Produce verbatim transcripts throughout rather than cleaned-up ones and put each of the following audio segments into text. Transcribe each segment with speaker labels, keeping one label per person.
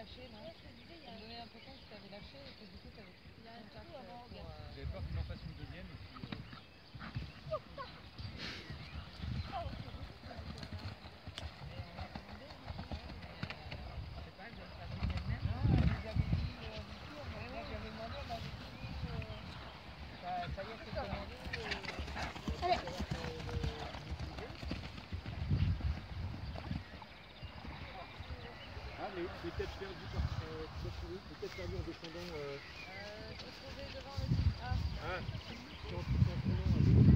Speaker 1: lâché, non? Ça me donnait l'impression que tu avais lâché et que du coup tu avais
Speaker 2: Il y a un
Speaker 1: contact
Speaker 2: trou avant.
Speaker 1: pour... Euh...
Speaker 3: J'avais peur qu'il m'en fasse une deuxième et puis... Euh... Ah, mais, mais peut-être perdu par euh, peut-être perdu en descendant. Euh...
Speaker 1: Euh, je me trouvais devant le site A.
Speaker 3: Ah, si en tournant à gauche.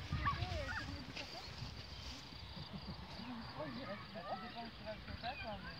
Speaker 1: Ça dépend où tu vas le contact, mais...